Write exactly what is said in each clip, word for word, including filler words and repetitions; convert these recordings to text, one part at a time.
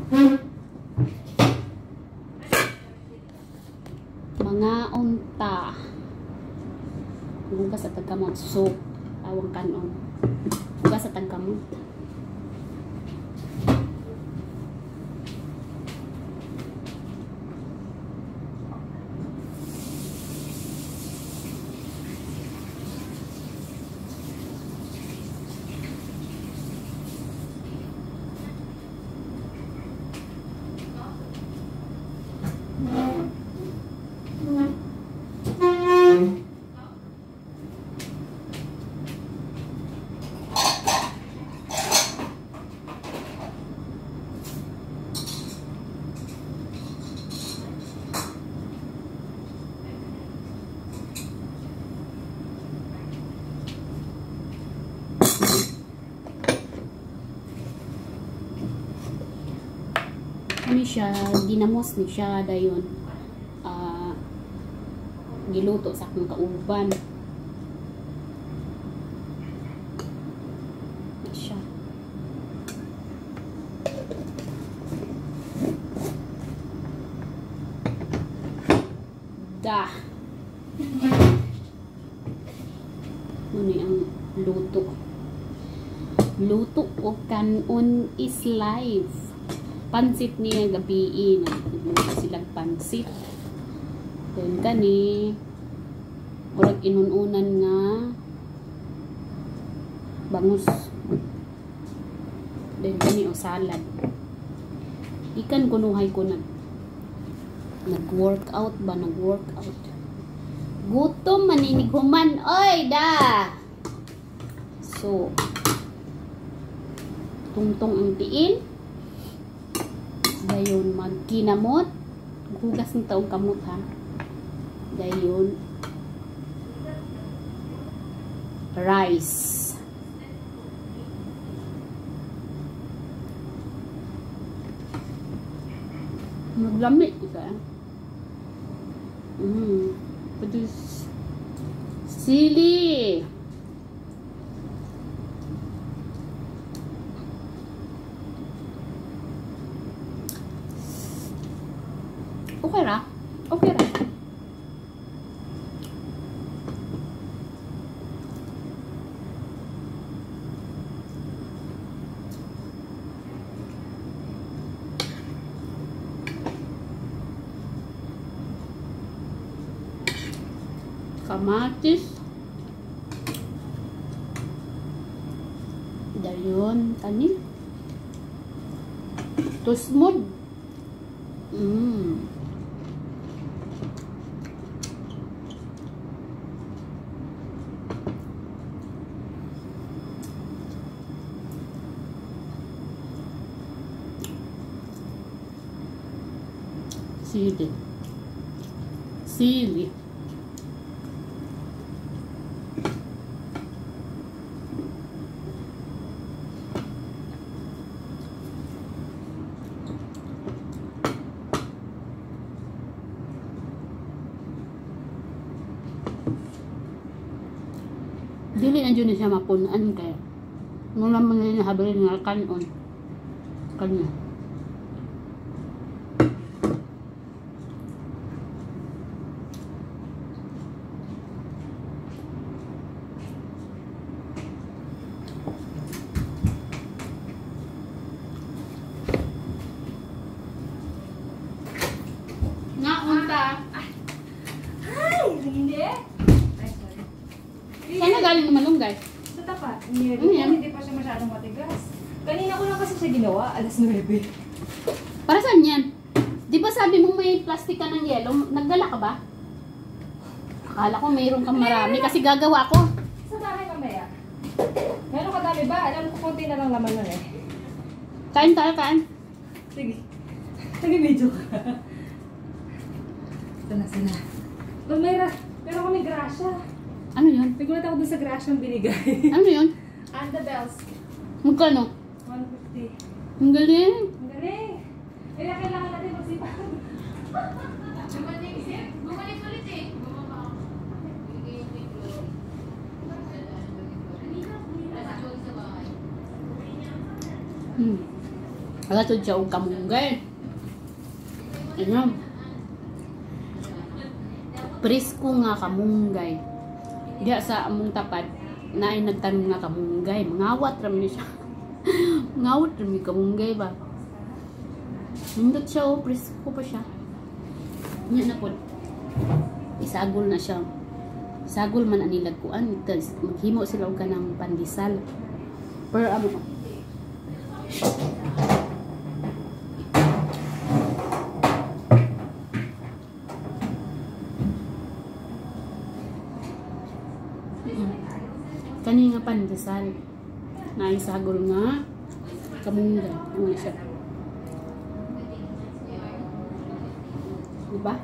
Mga unta. Hugas sa tagkamot. Soup. Tawang kanon. Hugas sa tagkamot. Ano siya, ginamos ni siya dayon. Uh, giluto sa akong kauban. Siya. Da. Ano ang luto? Luto o kanon is live. Pansit niya gabiin. Nagluto silang pansit. Then kani murag inununan nga bangus. Then kani o salad. Ikan kunuhay ko nag nag-workout ba? Nag-workout. Gutom maninig human. Oy da! So tungtong ang tiin. Dayon magkinamot, hugas ng taong kamot ha. Dayon rice. Maglamig ka. Mm. Pwede sili. Okay ra? Okay ra. Kamatis. Dayon, kanin. Tusmod. Mm. Sili. Sili. Dili na dyan na siya mapunan kaya nung naman na nahabalin nga kanon. Kanya. Saan galing naman nung guys? Sa tapat. Hindi, mm, hindi pa siya masyadong matigas. Kanina ko lang kasi siya ginawa, alas nuwebe. Para saan yan? Di ba sabi mo may plastic ka ng yelo? Nagdala ka ba? Akala ko mayroon kang marami kasi gagawa ko. Sa bahay mamaya. Meron ka dami ba? Alam ko konti na lang laman nun eh. Kain tayo, kain. Sige. Nag-video ka. Ito na, sana. Pag may ra... Pero ako may grasya. Ano yun? Nagulat ako dun sa grasyang binigay. Ano yun? And the bells. Magkano? one fifty. Ang galing. Ang galing. Kaya kailangan natin magsipag. Bumalik ulit eh. Hmm. Alatod siya og kamunggay. Ano? Presko nga kamunggay. Diya sa among tapad, naay nagtanong nga kamunggay. Mangawat rami siya. Mangawat rami kamunggay ba? Nindot siya o, presko pa siya. Nya na po. Isagol na siya. Isagol man ang nilagkuan. Maghimo sila og kanang pandesal. Pero ano, kani nga pandesal na isagol nga kamunggay. Ano siya? Diba?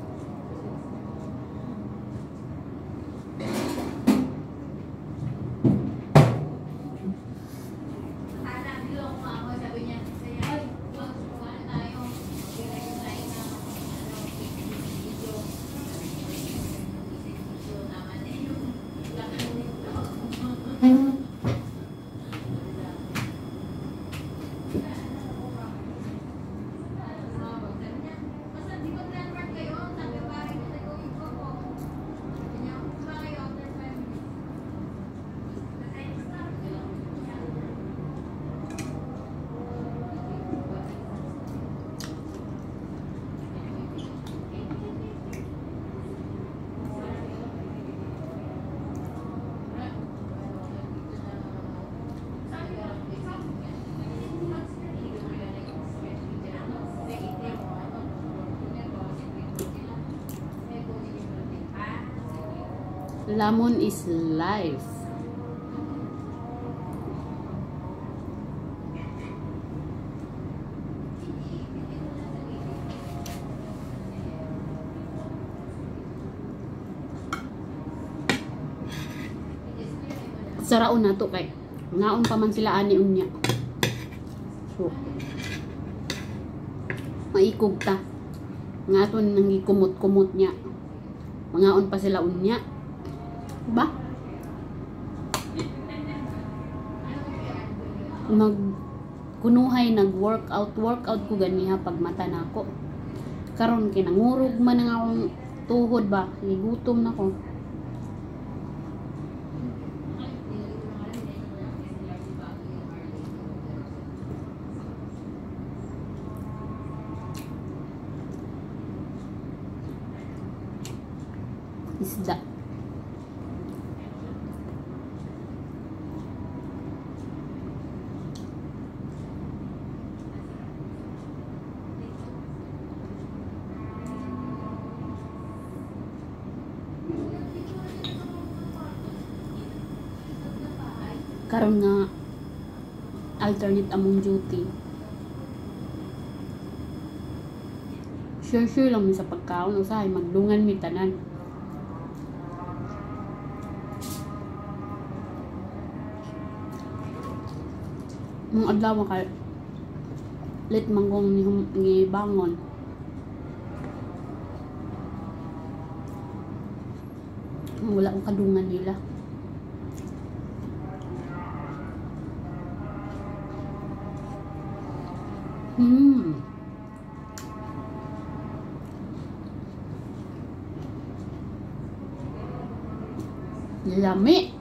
Lamon is life. Saraon na to kay ngaon pa man sila ani unya. So, maikog ta. Ngaton nang gikumot-kumot niya. Mangaon pa sila unya. Ba? Nag kunuhay nag workout workout ko ganiha pag mata nako. Karon kinangurog man ang akong tuhod ba, gigutom na ko. Isda. Karon nga alternate among duty. Sure sure lang mi sa pagkaon usahay magdungan mi tanan. Mong adlaw ka lit manggong ni, ni bangon. Wala akong kadungan nila. Hmm. Lami.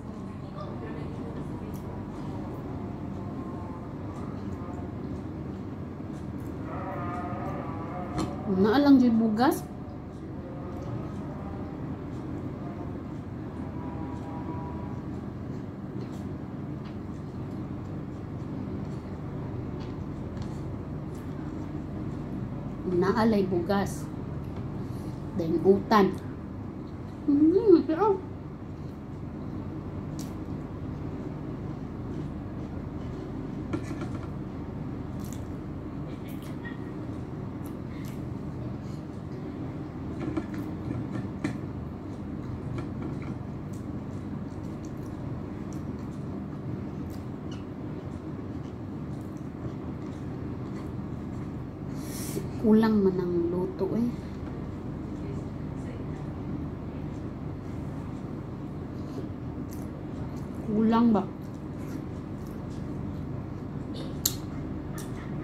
Naalang di bugas. Naalay bugas. Then utan. Hmm, pero kulang man ang luto eh. Kulang ba?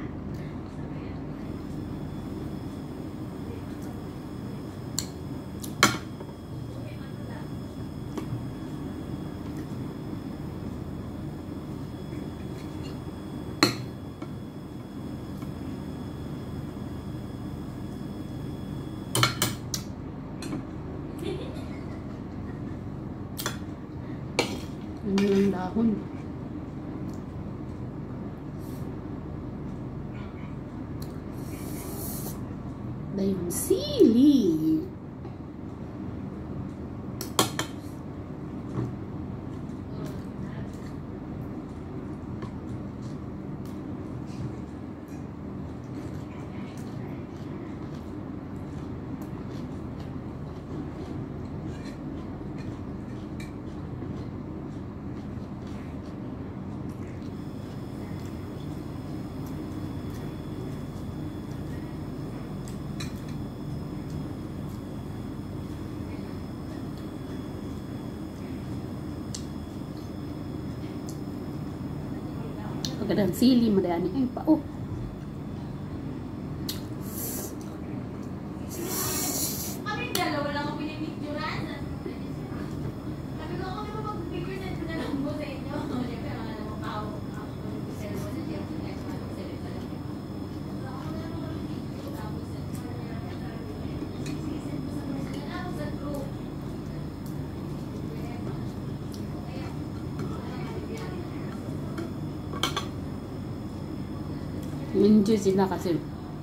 dahon. Dayon sili. Pagkadang sili, madani. Ay, pa, oh. Kami dalawa lang ang pinipicturan. Sabi ko, kami ba mag-picture na ito na lang mo sa inyo? Siyempre, mga namang tao. Ako, cellphone na siya. Cellphone lang. Sa group. Enjoy sila kasi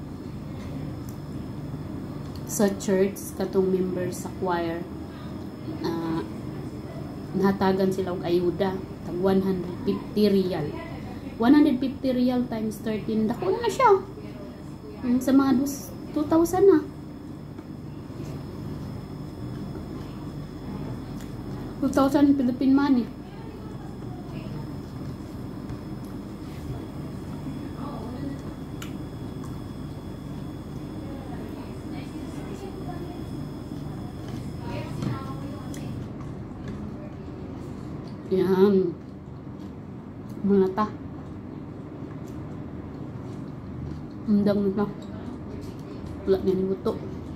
sa church katong members sa choir, uh, nahatagan sila og ayuda tag one hundred fifty real. one hundred fifty real times thirteen, dako na siya. Mm, sa mga two thousand na. two thousand Philippine money. Yan. Mga ta. Undang na. Wala na ni buto.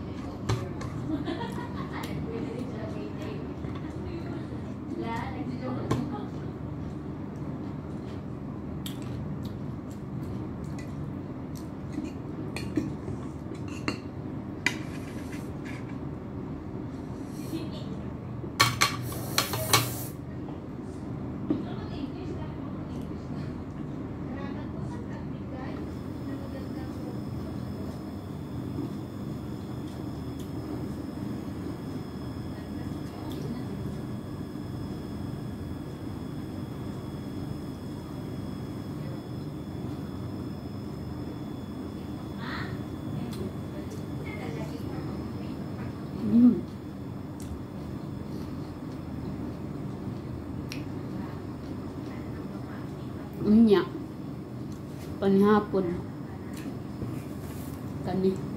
Mm. Unya. Panihapon. Kani.